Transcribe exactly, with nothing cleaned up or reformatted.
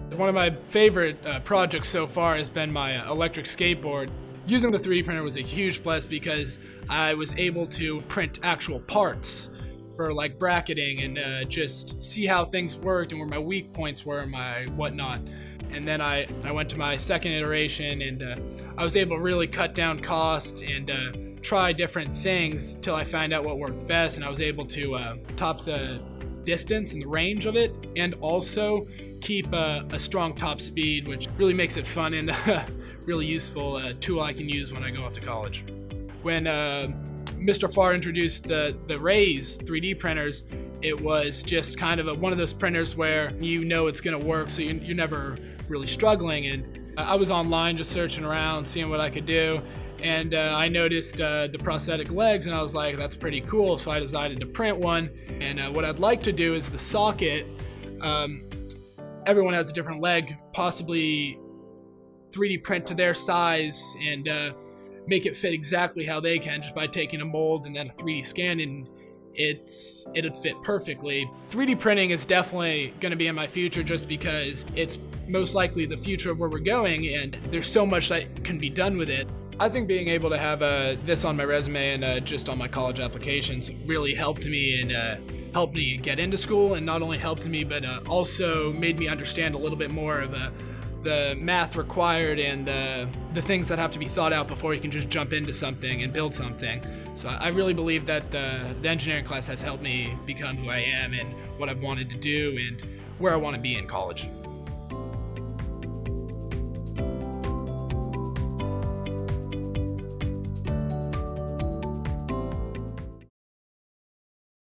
One of my favorite uh, projects so far has been my uh, electric skateboard. Using the three D printer was a huge plus because I was able to print actual parts for like bracketing and uh, just see how things worked and where my weak points were and my whatnot. And then I, I went to my second iteration and uh, I was able to really cut down cost and uh, try different things till I found out what worked best, and I was able to uh, top the distance and the range of it, and also keep a, a strong top speed, which really makes it fun and a really useful uh, tool I can use when I go off to college. When uh, Mister Farr introduced the, the Raise three D printers, it was just kind of a, one of those printers where you know it's gonna work, so you, you're never really struggling. And I was online just searching around, seeing what I could do, and uh, I noticed uh, the prosthetic legs, and I was like, that's pretty cool, so I decided to print one. And uh, what I'd like to do is the socket, um, everyone has a different leg, possibly three D print to their size and uh, make it fit exactly how they can just by taking a mold and then a three D scan, and it's it'd fit perfectly. three D printing is definitely going to be in my future just because it's most likely the future of where we're going, and there's so much that can be done with it. I think being able to have uh, this on my resume and uh, just on my college applications really helped me and uh, helped me get into school, and not only helped me but uh, also made me understand a little bit more of uh, the math required and uh, the things that have to be thought out before you can just jump into something and build something. So I really believe that the, the engineering class has helped me become who I am and what I've wanted to do and where I want to be in college.